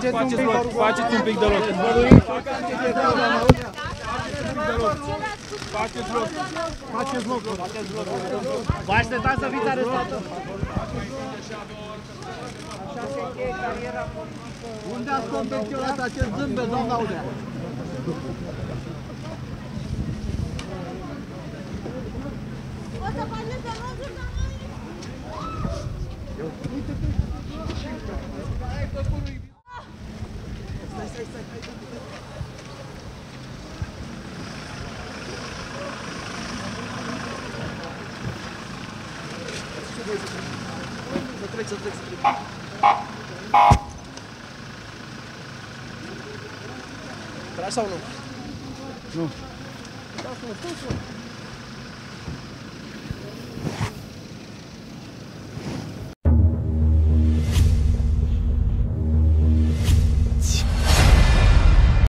Faceți un pic de loc. Faceți loc. Vă așteptați să fiți arestați. Unde ați confecționat acest zâmbet, doamna Udea? O să faceți de rozuri, dar Să trec. Tragi sau nu? Nu. Da, stai.